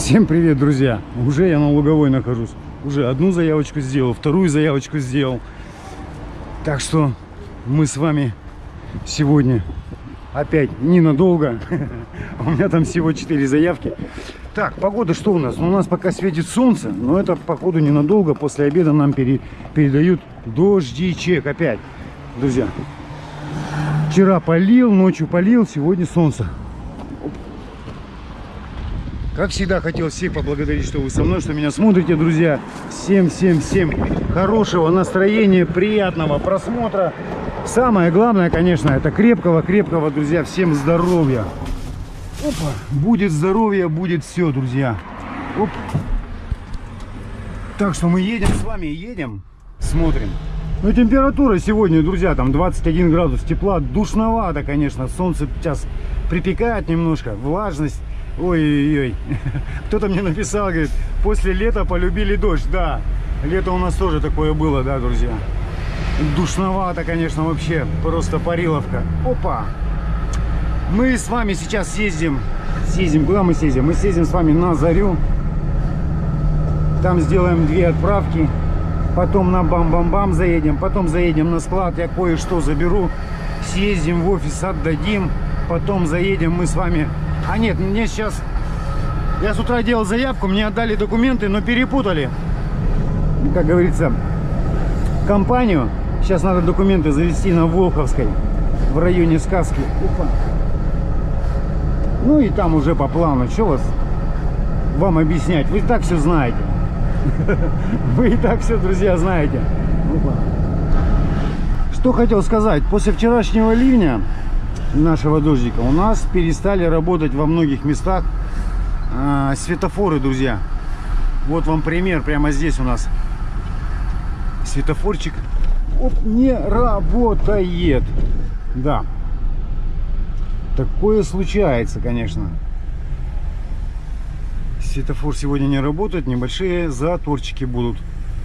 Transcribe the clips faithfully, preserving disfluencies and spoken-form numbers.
Всем привет, друзья! Уже я на Луговой нахожусь. Уже одну заявочку сделал, вторую заявочку сделал. Так что мы с вами сегодня опять ненадолго. У меня там всего четыре заявки. Так, погода что у нас? Ну, у нас пока светит солнце, но это походу ненадолго. После обеда нам пере... передают дождичек опять, друзья. Вчера полил, ночью полил, сегодня солнце. Как всегда, хотел всех поблагодарить, что вы со мной, что меня смотрите, друзья. Всем, всем, всем хорошего настроения, приятного просмотра. Самое главное, конечно, это крепкого-крепкого, друзья, всем здоровья. Опа, будет здоровье, будет все, друзья. Оп. Так что мы едем с вами, едем, смотрим. Ну, температура сегодня, друзья, там двадцать один градус тепла, душновато, конечно. Солнце сейчас припекает немножко, влажность. Ой-ой-ой, кто-то мне написал, говорит, после лета полюбили дождь. Да, лето у нас тоже такое было, да, друзья. Душновато, конечно, вообще, просто париловка. Опа! Мы с вами сейчас съездим, съездим, куда мы съездим? Мы съездим с вами на Зарю. Там сделаем две отправки. Потом на бам-бам-бам заедем. Потом заедем на склад, я кое-что заберу. Съездим в офис, отдадим. Потом заедем мы с вами... А нет, мне сейчас... Я с утра делал заявку, мне отдали документы, но перепутали. Как говорится, компанию. Сейчас надо документы завести на Волховской, в районе Сказки. Опа. Ну и там уже по плану. Что вас вам объяснять? Вы и так все знаете. Вы и так все, друзья, знаете. Опа. Что хотел сказать. После вчерашнего ливня, нашего дождика, у нас перестали работать во многих местах а, светофоры, друзья. Вот вам пример, прямо здесь у нас светофорчик оп, не работает. Да, такое случается, конечно. Светофор сегодня не работает, небольшие заторчики будут,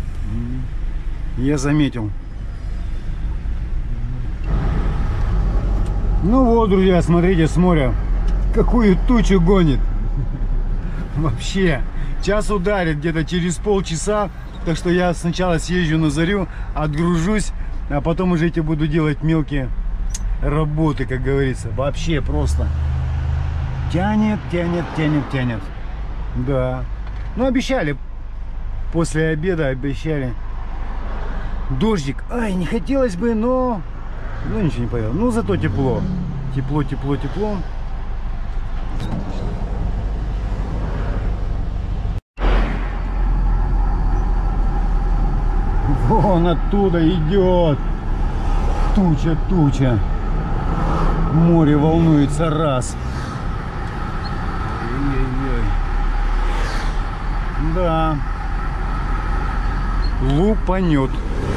я заметил. Ну вот, друзья, смотрите, с моря какую тучу гонит. Вообще, час ударит где-то через полчаса. Так что я сначала съезжу на Зарю, отгружусь, а потом уже эти буду делать мелкие работы, как говорится. Вообще просто тянет, тянет, тянет, тянет. Да. Ну, обещали. После обеда обещали дождик. Ай, не хотелось бы, но... Ну, ничего не понял. Ну, зато тепло. Тепло, тепло, тепло. Вон оттуда идет туча, туча. Море волнуется раз. Ой-ой-ой. Да. Лупанет.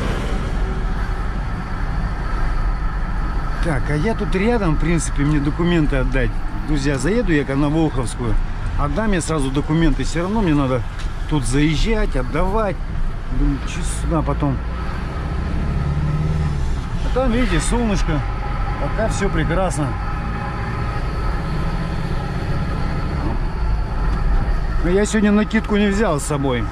Так, а я тут рядом, в принципе, мне документы отдать. Друзья, заеду я на Волховскую, отдам я сразу документы. Все равно мне надо тут заезжать, отдавать. Думаю, чуть сюда потом. А там, видите, солнышко. Пока все прекрасно. Но я сегодня накидку не взял с собой.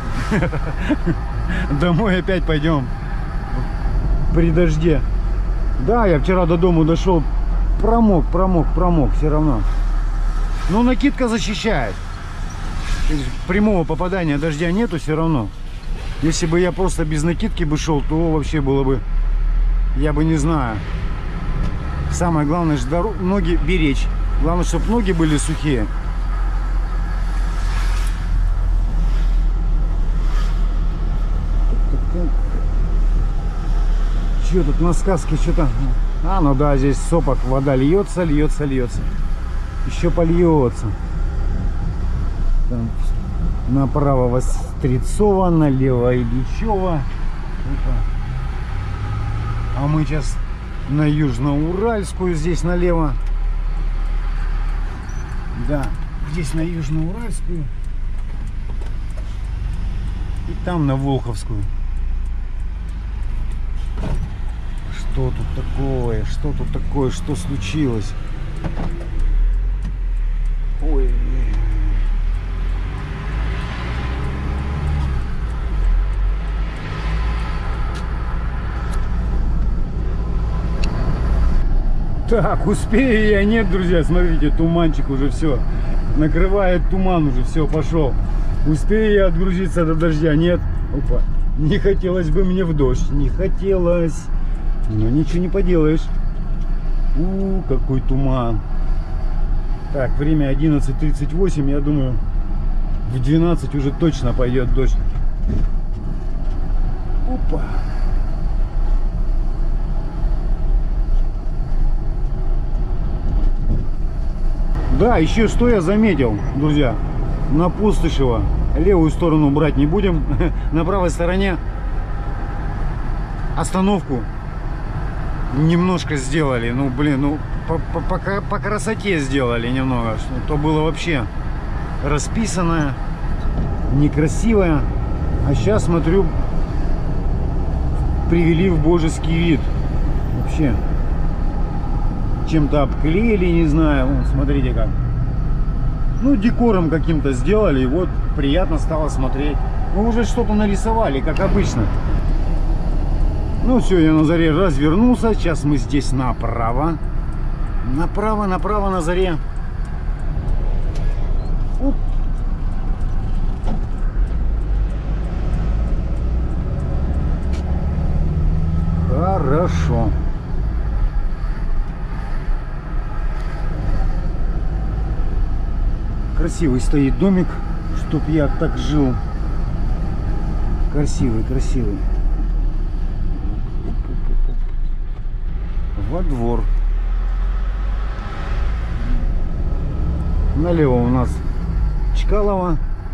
Домой опять пойдем при дожде. Да, я вчера до дому дошел, промок, промок, промок, все равно. Но накидка защищает. Прямого попадания дождя нету все равно. Если бы я просто без накидки бы шел, то вообще было бы, я бы не знаю. Самое главное, что ноги беречь. Главное, чтобы ноги были сухие. Что тут на Сказке что-то? А, ну да, здесь сопок, вода льется, льется, льется. Еще польется. Там направо Вострецова, налево Ильичева. А мы сейчас на Южноуральскую, здесь налево. Да, здесь на Южноуральскую. И там на Волховскую. Что тут такое? Что тут такое? Что случилось? Ой. Так, успею я, нет, друзья, смотрите, туманчик уже все. Накрывает туман уже, все, пошел. Успею я отгрузиться до дождя, нет. Опа, не хотелось бы мне в дождь, не хотелось. Но ничего не поделаешь. У, какой туман. Так, время одиннадцать тридцать восемь, я думаю, в двенадцать уже точно пойдет дождь. Опа. Да, еще что я заметил, друзья, на Пустошево левую сторону брать не будем, на правой стороне остановку немножко сделали, ну блин, ну по, по, по, по красоте сделали немного, то было вообще расписанное, некрасивое, а сейчас смотрю, привели в божеский вид вообще. Чем-то обклеили, не знаю, вон, смотрите как. Ну, декором каким-то сделали, и вот приятно стало смотреть. Ну, уже что-то нарисовали, как обычно. Ну, все, я на заре развернулся. Сейчас мы здесь направо. Направо, направо на заре. Оп. Хорошо. Красивый стоит домик, чтоб я так жил. Красивый, красивый. Во двор. Налево у нас Чкалова,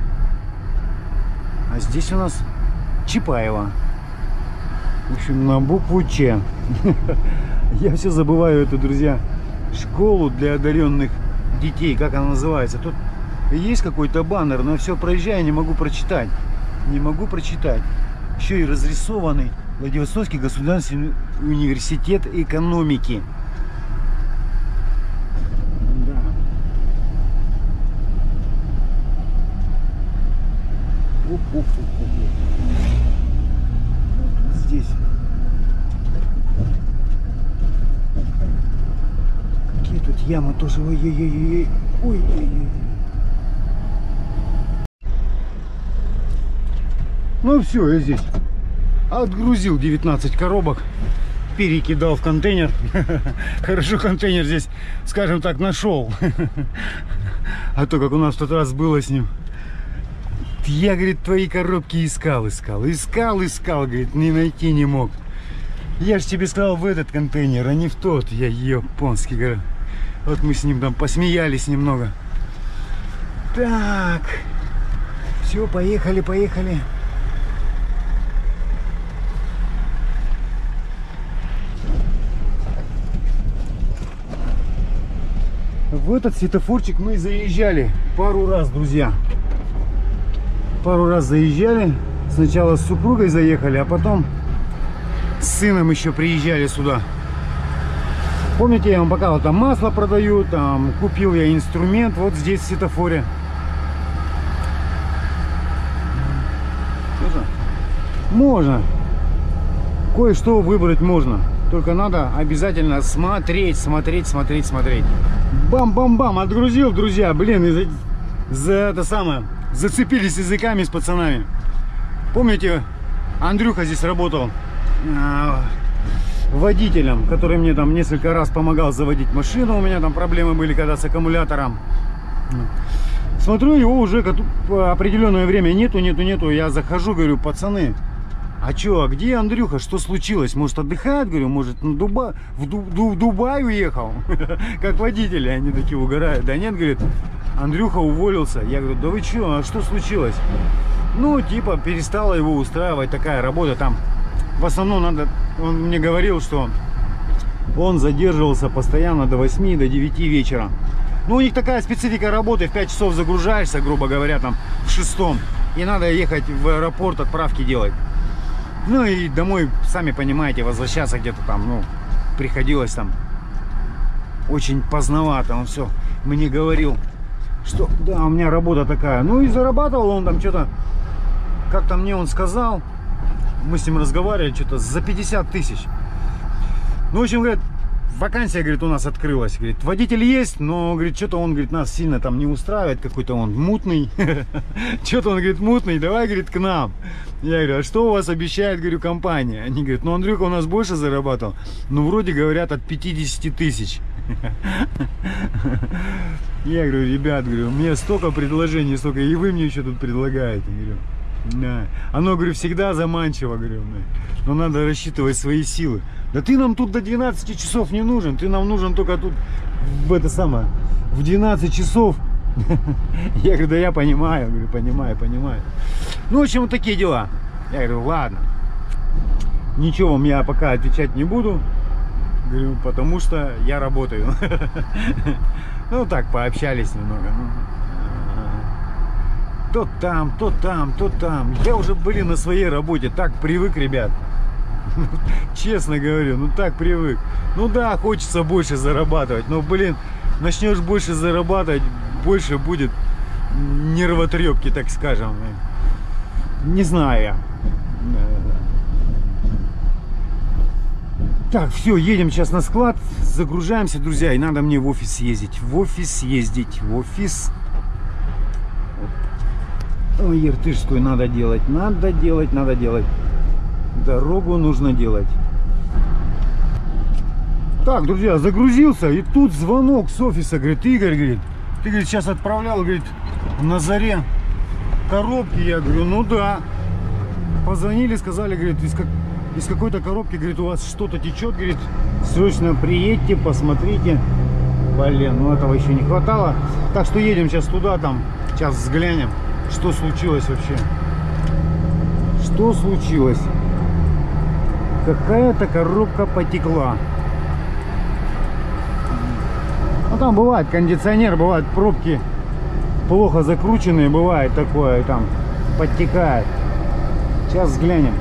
а здесь у нас Чапаева. В общем, на букву Ч. Я все забываю эту, друзья, школу для одаренных детей, как она называется. Тут есть какой-то баннер, но все проезжаю, не могу прочитать. Не могу прочитать. Еще и разрисованный Владивостокский государственный университет экономики. Да. Оп, оп, оп, оп. Вот здесь. Какие тут ямы тоже. Ой-ой-ой. Ой-ой-ой. Ну все, я здесь отгрузил девятнадцать коробок, перекидал в контейнер. Хорошо, контейнер здесь, скажем так, нашел. А то, как у нас в тот раз было с ним. Я, говорит, твои коробки искал, искал, искал, искал, говорит, не найти не мог. Я же тебе сказал в этот контейнер, а не в тот. Я японский, говорю. Вот мы с ним там посмеялись немного. Так, все, поехали, поехали. В этот светофорчик мы заезжали пару раз, друзья. Пару раз заезжали. Сначала с супругой заехали, а потом с сыном еще приезжали сюда. Помните, я вам показывал, там масло продают, там купил я инструмент вот здесь в светофоре. Можно. Кое-что выбрать можно. Только надо обязательно смотреть, смотреть, смотреть, смотреть. Бам-бам-бам, отгрузил, друзья. Блин, за, за это самое, зацепились языками с пацанами. Помните, Андрюха здесь работал э, водителем, который мне там несколько раз помогал заводить машину. У меня там проблемы были когда с аккумулятором. Смотрю, его уже определенное время нету, нету, нету. Я захожу, говорю, пацаны, а чё, а где Андрюха? Что случилось? Может, отдыхает? Говорю, может, на Дуба... в, Ду... в Дубай уехал? Как водители, они такие угорают. Да нет, говорит, Андрюха уволился. Я говорю, да вы чё, а что случилось? Ну, типа, перестала его устраивать такая работа. Там, в основном, надо... Он мне говорил, что он задерживался постоянно до восьми, до девяти вечера. Ну, у них такая специфика работы. В пять часов загружаешься, грубо говоря, там, в шестом. И надо ехать в аэропорт, отправки делать. Ну и домой, сами понимаете, возвращаться где-то там, ну, приходилось там очень поздновато. Он все мне говорил, что да, у меня работа такая. Ну и зарабатывал он там что-то, как-то мне он сказал, мы с ним разговаривали, что-то за пятьдесят тысяч. Ну, в общем, говорят, вакансия, говорит, у нас открылась. Говорит, водитель есть, но, говорит, что-то он, говорит, нас сильно там не устраивает. Какой-то он мутный. Что-то он, говорит, мутный. Давай, говорит, к нам. Я говорю, а что у вас обещает, говорю, компания? Они говорят, ну, Андрюха у нас больше зарабатывал. Ну, вроде говорят, от пятидесяти тысяч. Я говорю, ребят, говорю, мне столько предложений, столько, и вы мне еще тут предлагаете. Говорю, да. Оно, говорю, всегда заманчиво, говорю, но надо рассчитывать свои силы. Да ты нам тут до двенадцати часов не нужен, ты нам нужен только тут в это самое, в двенадцать часов. Я говорю, да я понимаю, говорю, понимаю, понимаю. Ну, в общем, вот такие дела. Я говорю, ладно, ничего вам я пока отвечать не буду. Говорю, потому что я работаю. Ну, так, пообщались немного. То там, то там, то там. Я уже, блин, на своей работе так привык, ребят. Честно говорю, ну так привык. Ну да, хочется больше зарабатывать. Но, блин, начнешь больше зарабатывать, больше будет нервотрепки, так скажем. Не знаю я. Так, все, едем сейчас на склад, загружаемся, друзья, и надо мне в офис съездить. В офис съездить, в офис. Ой, Иртышскую надо делать, надо делать, надо делать. Дорогу нужно делать. Так, друзья, загрузился, и тут звонок с офиса, говорит, Игорь, говорит, ты, говорит, сейчас отправлял, говорит, на заре коробки. Я говорю, ну да. Позвонили, сказали, говорит, из как... из какой-то коробки, говорит, у вас что-то течет, говорит, срочно приедьте, посмотрите. Блин, ну этого еще не хватало. Так что едем сейчас туда, там, сейчас взглянем, что случилось вообще. Что случилось? Какая-то коробка потекла. Ну там бывает кондиционер, бывают пробки плохо закрученные, бывает такое, там подтекает. Сейчас взглянем.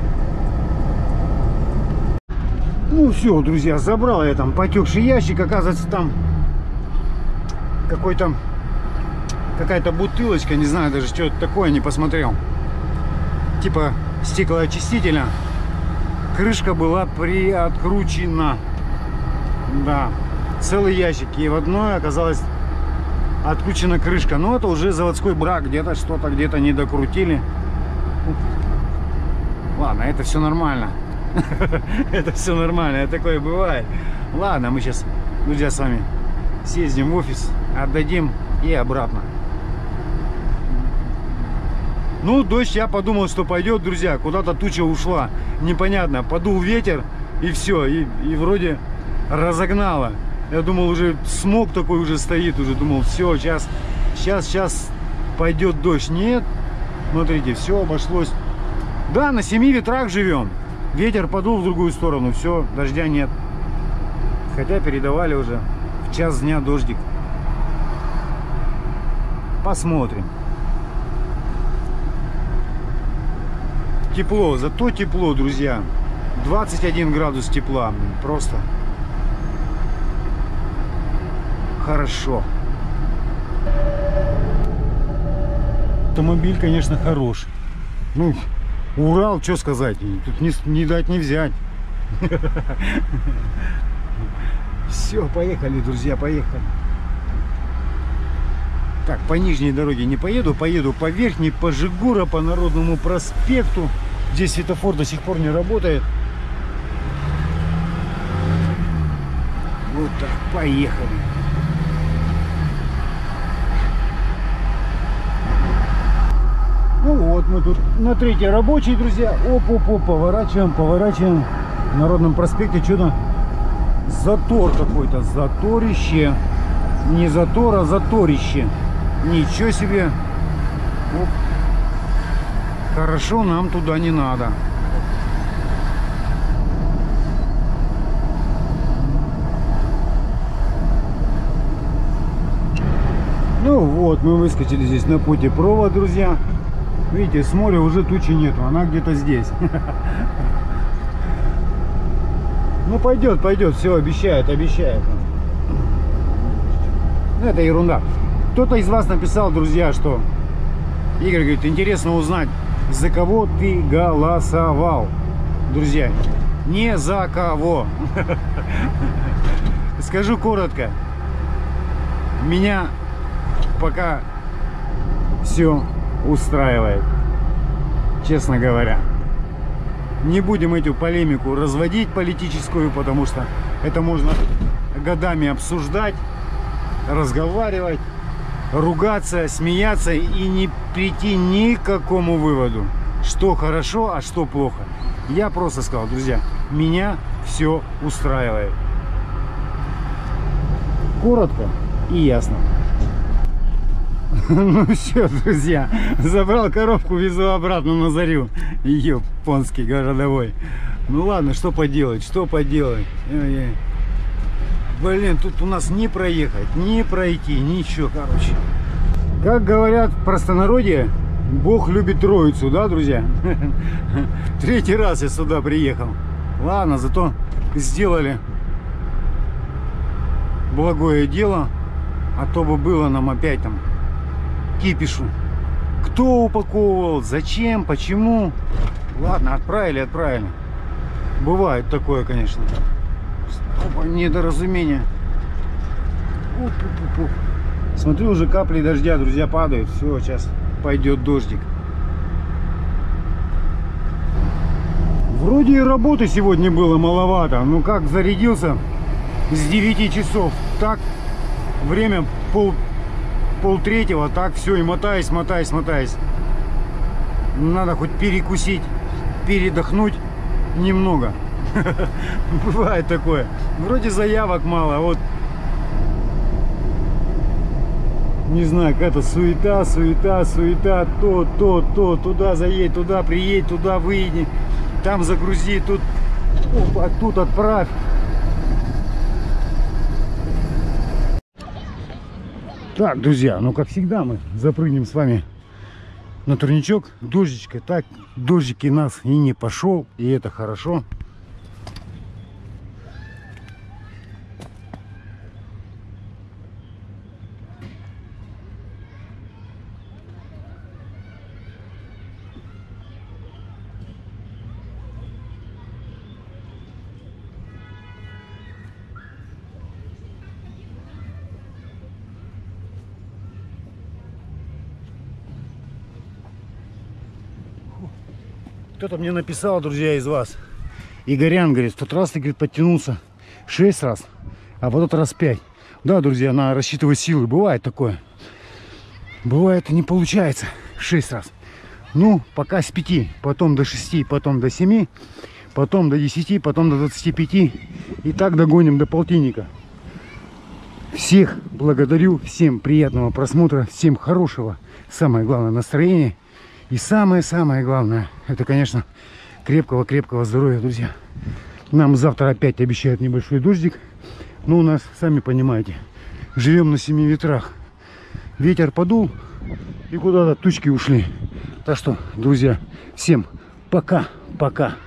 Ну все, друзья, забрал я там потекший ящик. Оказывается, там какой-то какая-то бутылочка, не знаю даже, что это такое, не посмотрел. Типа стеклоочистителя. Крышка была приоткручена. Да, целый ящик. И в одной оказалась откручена крышка. Но это уже заводской брак. Где-то что-то где-то не докрутили. Ладно, это все нормально. Это все нормально, такое бывает. Ладно, мы сейчас, друзья, с вами съездим в офис, отдадим и обратно. Ну, дождь, я подумал, что пойдет, друзья. Куда-то туча ушла. Непонятно, подул ветер, и все. И, и вроде разогнало. Я думал, уже смог такой уже стоит. Уже думал, все, сейчас, сейчас, сейчас пойдет дождь. Нет, смотрите, все обошлось. Да, на семи ветрах живем. Ветер подул в другую сторону, все, дождя нет. Хотя передавали уже в час дня дождик. Посмотрим. Тепло, зато тепло, друзья. двадцать один градус тепла. Просто хорошо. Автомобиль, конечно, хорош. Ну, Урал, что сказать, тут не, не дать не взять. Все, поехали, друзья, поехали. Так, по нижней дороге не поеду, поеду по верхней, по Жигура, по Народному проспекту. Здесь светофор до сих пор не работает. Вот так, поехали. Ну вот, мы тут на третьей рабочей, друзья. Оп-оп-оп, поворачиваем, поворачиваем. В Народном проспекте что-то затор какой-то, заторище. Не затор, а заторище. Ничего себе. Оп. Хорошо, нам туда не надо. Ну вот, мы выскочили здесь на путепровод, друзья. Видите, с моря уже тучи нету, она где-то здесь. Ну пойдет, пойдет, все обещает, обещает. Это ерунда. Кто-то из вас написал, друзья, что Игорь говорит, интересно узнать, за кого ты голосовал. Друзья, не за кого. Скажу коротко. Меня пока все устраивает. Честно говоря. Не будем эту полемику разводить политическую, потому что это можно годами обсуждать, разговаривать, ругаться, смеяться и не прийти ни к какому выводу, что хорошо, а что плохо. Я просто сказал, друзья, меня все устраивает. Коротко и ясно. Ну все, друзья, забрал коробку, везу обратно на Зарю. Японский городовой. Ну ладно, что поделать, что поделать. Ой-ой. Блин, тут у нас не проехать, не пройти, ничего, короче. Как говорят в простонародье, Бог любит троицу, да, друзья? Третий раз я сюда приехал. Ладно, зато сделали благое дело, а то бы было нам опять там кипишу. Кто упаковывал, зачем, почему? Ладно, отправили, отправили. Бывает такое, конечно. Опа, недоразумение. Уп-уп-уп-уп. Смотрю, уже капли дождя, друзья, падают. Все, сейчас пойдет дождик. Вроде и работы сегодня было маловато. Ну как зарядился с девяти часов, так время пол пол третьего, так все, и мотаюсь, мотаюсь, мотаюсь. Надо хоть перекусить, передохнуть немного. Бывает такое. Вроде заявок мало, вот не знаю, какая-то суета, суета, суета, то, то, то, туда заедь, туда приедь, туда выйди, там загрузи, тут, опа, тут отправь. Так, друзья, ну как всегда мы запрыгнем с вами на турничок. Дождичка, так, дождик и нас и не пошел, и это хорошо. Кто-то мне написал, друзья, из вас. Игорян, говорит, в тот раз ты, говорит, подтянулся шесть раз, а в этот раз пять. Да, друзья, на рассчитывать силы. Бывает такое. Бывает, не получается шесть раз. Ну, пока с пяти, потом до шести, потом до семи, потом до десяти, потом до двадцати пяти. И так догоним до полтинника. Всех благодарю, всем приятного просмотра, всем хорошего, самое главное, настроения. И самое-самое главное, это, конечно, крепкого-крепкого здоровья, друзья. Нам завтра опять обещают небольшой дождик. Но у нас, сами понимаете, живем на семи ветрах. Ветер подул, и куда-то тучки ушли. Так что, друзья, всем пока-пока.